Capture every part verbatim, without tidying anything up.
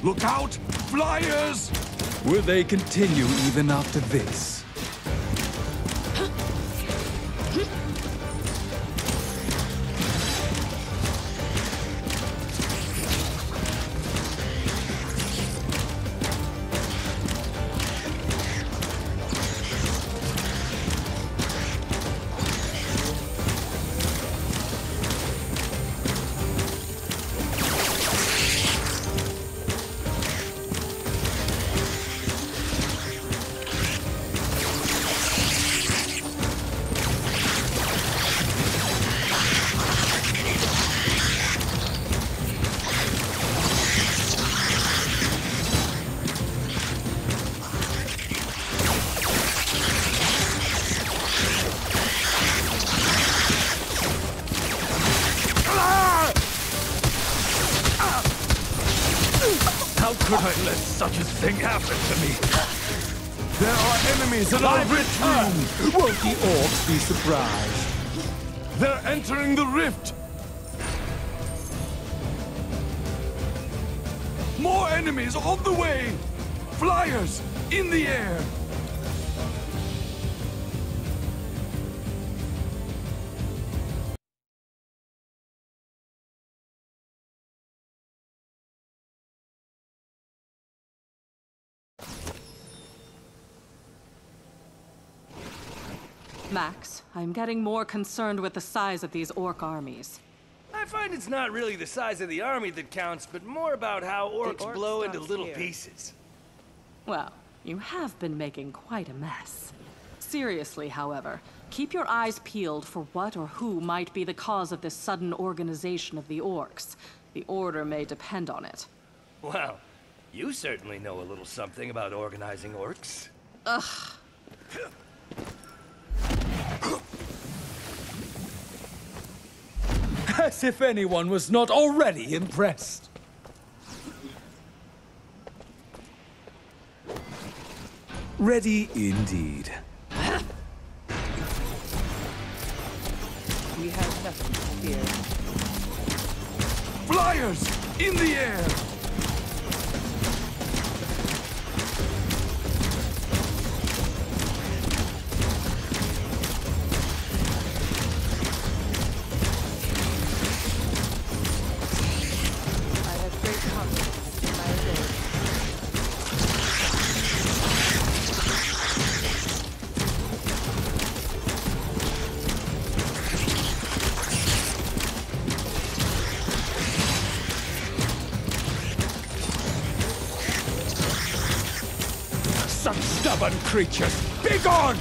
Look out! Flyers! Will they continue even after this? How could I let such a thing happen to me? There are enemies at our return! Won't the orcs be surprised? They're entering the rift! More enemies on the way! Flyers in the air! Max, I'm getting more concerned with the size of these orc armies. I find it's not really the size of the army that counts, but more about how orcs, orc blow into stops little here. pieces. Well, you have been making quite a mess. Seriously, however, keep your eyes peeled for what or who might be the cause of this sudden organization of the orcs. The order may depend on it. Wow, you certainly know a little something about organizing orcs. Ugh. As if anyone was not already impressed. Ready indeed. We have nothing to fear. Flyers in the air! I have great confidence in my ability. Such stubborn creatures! Begone!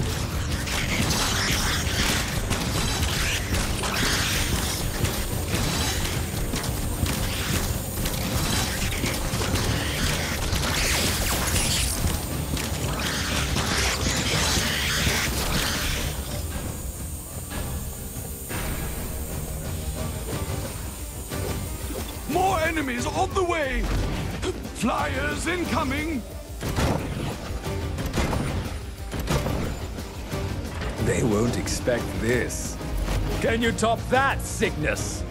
More enemies on the way! Flyers incoming! They won't expect this. Can you top that, Cygnus?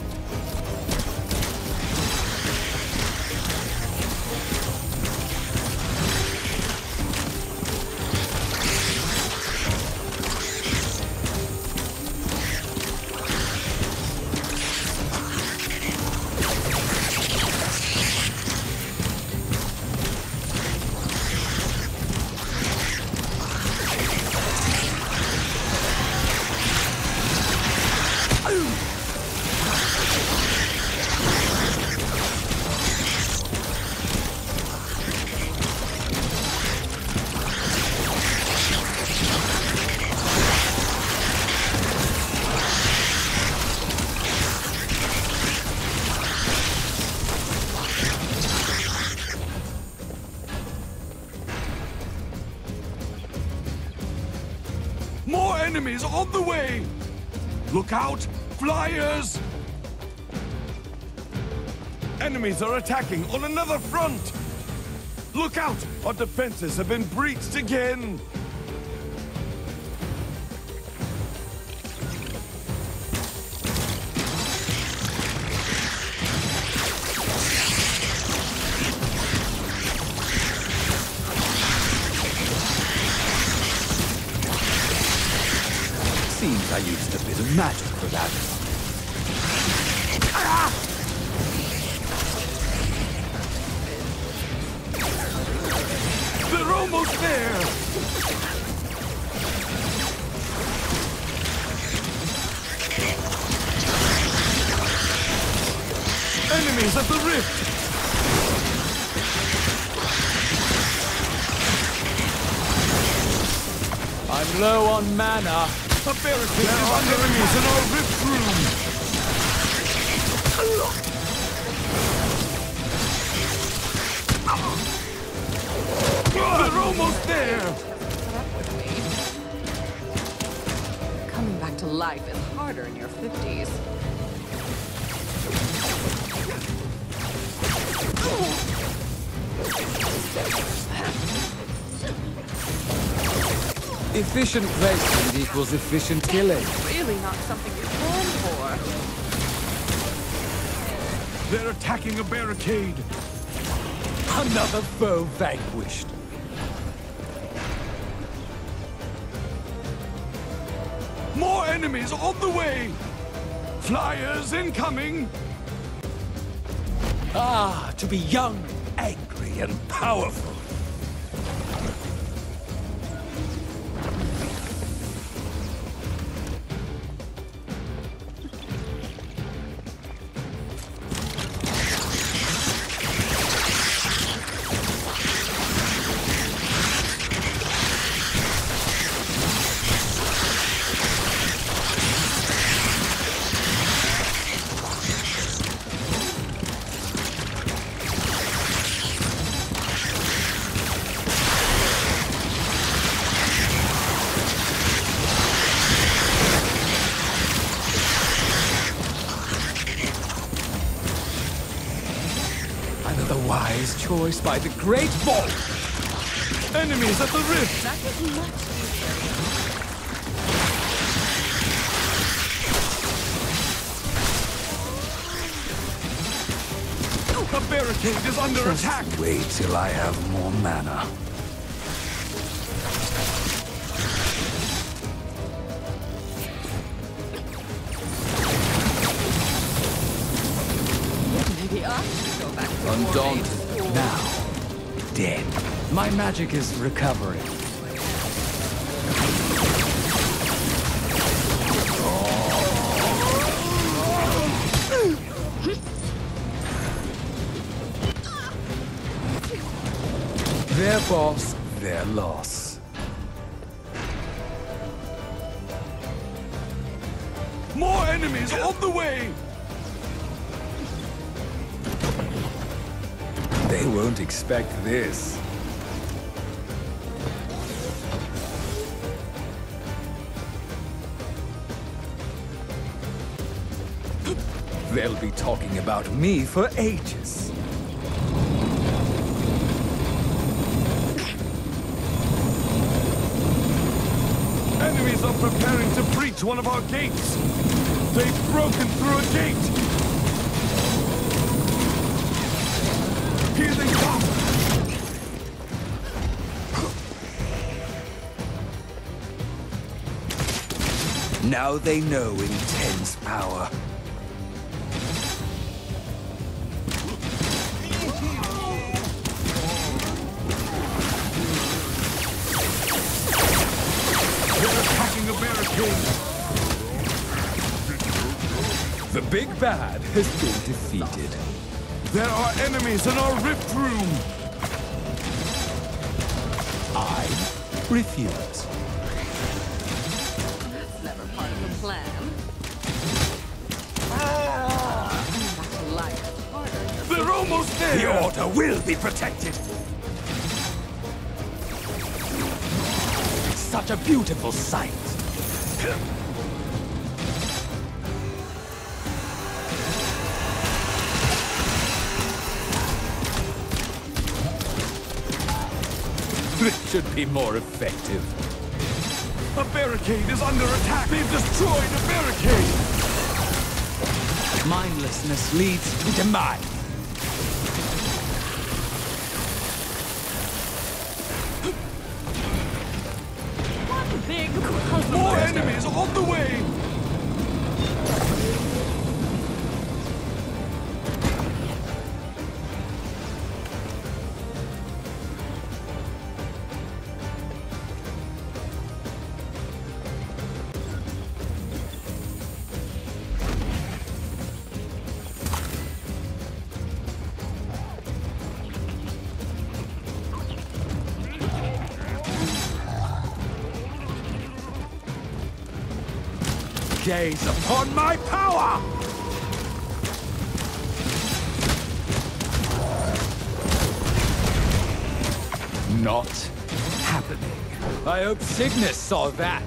More enemies on the way! Look out! Flyers! Enemies are attacking on another front! Look out! Our defenses have been breached again! used a bit of magic for that. They're almost there! Enemies at the rift! I'm low on mana. A barricade is under enemies in our rift room! They're almost there! Coming back to life is harder in your fifties. Efficient placement equals efficient killing. Really not something you're born for. They're attacking a barricade! Another foe vanquished. More enemies on the way! Flyers incoming! Ah, to be young, angry, and powerful. Another wise choice by the Great Vault! Enemies at the rift! That is much A barricade is under attack! Wait till I have more mana. Maybe I should go back to Undaunted, boarding school. now dead. My magic is recovering. Their boss, their loss. More enemies on the way! They won't expect this. They'll be talking about me for ages. Enemies are preparing to breach one of our gates! They've broken through a gate! Here they come! Now they know intense power. They're attacking a barricade! The big bad has been defeated. There are enemies in our rift room! I refuse. That's never part of the plan. Coming back to life is harder in your They're almost there! The Order will be protected! Such a beautiful sight! This should be more effective. A barricade is under attack! They've destroyed a barricade! Mindlessness leads to demise. One big puzzle. More enemies on the way! gaze upon my power! Not happening. I hope Cygnus saw that.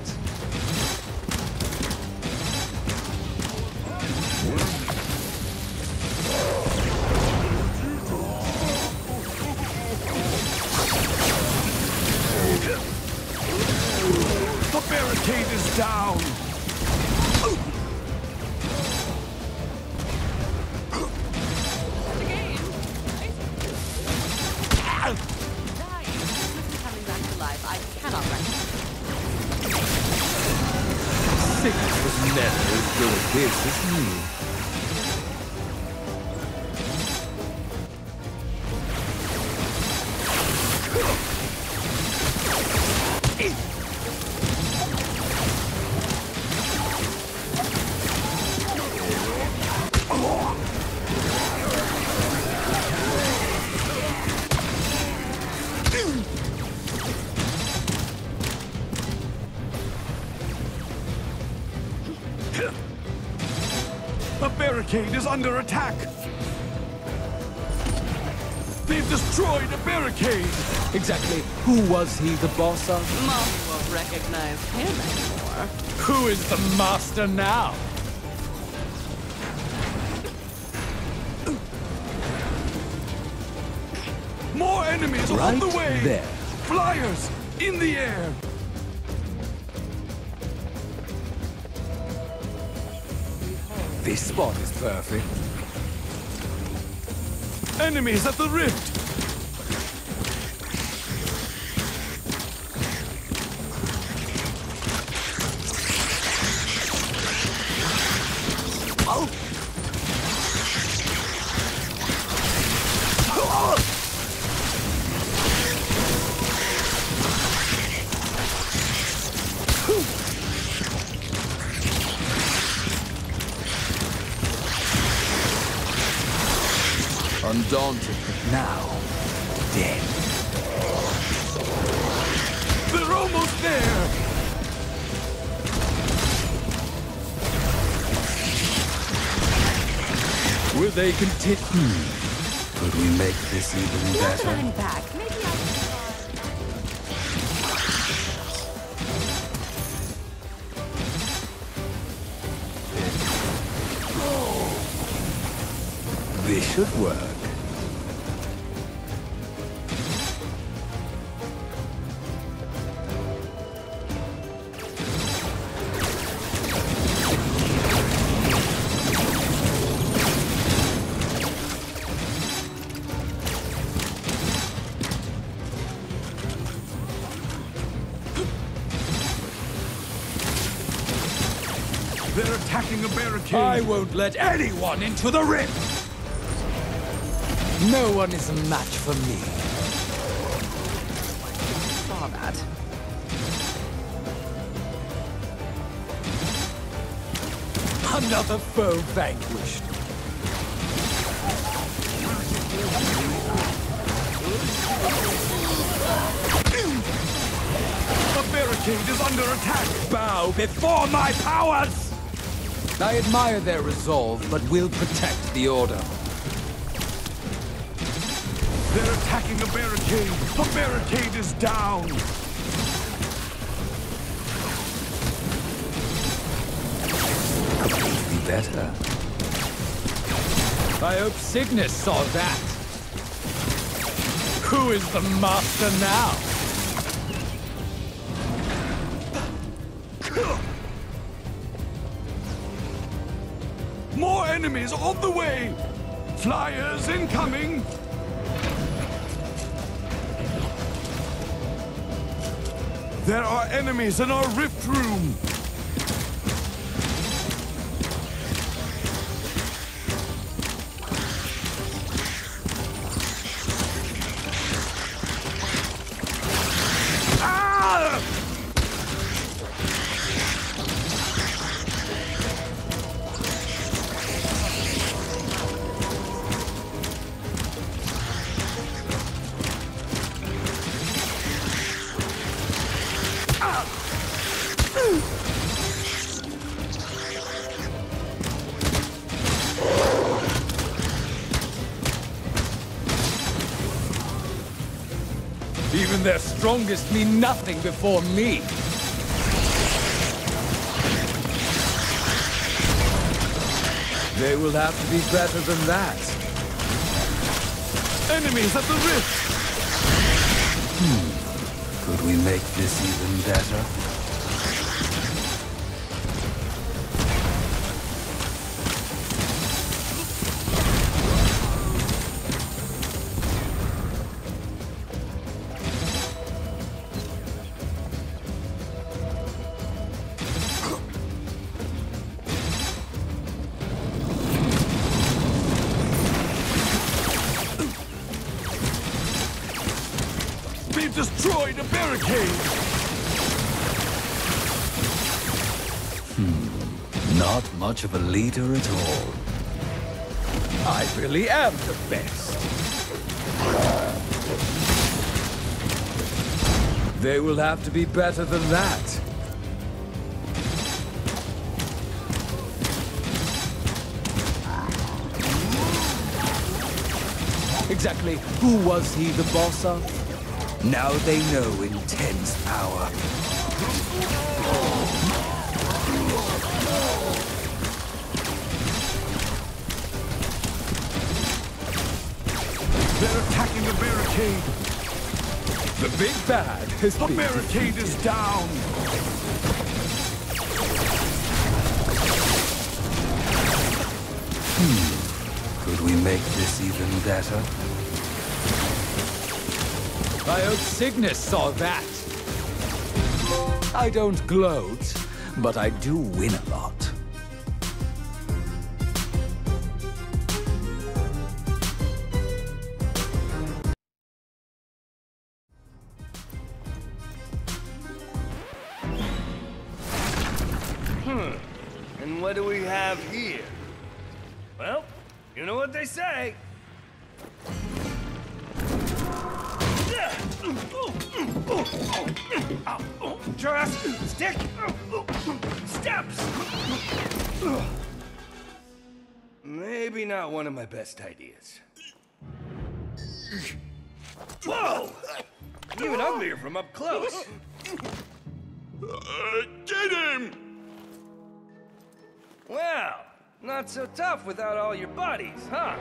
The barricade is down! Coming back to life, I cannot recommend. Cygnus was never as good at this as me. The barricade is under attack! They've destroyed a barricade! Exactly who was he the boss of? Mom won't recognize him anymore. Who is the master now? More enemies Right on the way! there. Flyers in the air! This spot is perfect. Enemies at the rift! Undaunted, but now dead. They're almost there! Will they continue? Could we make this even better? I'm back. Maybe I This should work. They're attacking a barricade! I won't let anyone into the rift! No one is a match for me. saw that. Another foe vanquished. The barricade is under attack! Bow before my powers! I admire their resolve, but will protect the Order. They're attacking a barricade! The barricade is down! Could be better. I hope Cygnus saw that. Who is the master now? More enemies on the way! Flyers incoming! There are enemies in our rift room! Ah! Even their strongest mean nothing before me. They will have to be better than that. Enemies at the rift! Hmm. Could we make this even better? They've destroyed a barricade! Hmm. Not much of a leader at all. I really am the best. They will have to be better than that. Exactly who was he the boss of? Now they know intense power. They're attacking the barricade! The big bad has The been barricade defeated. is down! Hmm. Could we make this even better? I hope Cygnus saw that. I don't gloat, but I do win a lot. Hmm. And what do we have here? Well, you know what they say. Just stick steps. Maybe not one of my best ideas. Whoa! Even uglier from up close. Uh, get him! Well, not so tough without all your buddies, huh?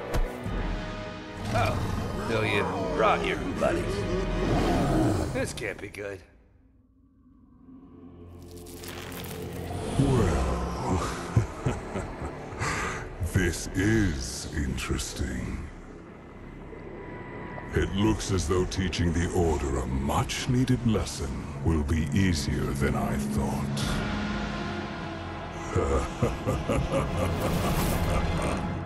Oh, so you brought your buddies. This can't be good. Well, this is interesting. It looks as though teaching the Order a much-needed lesson will be easier than I thought.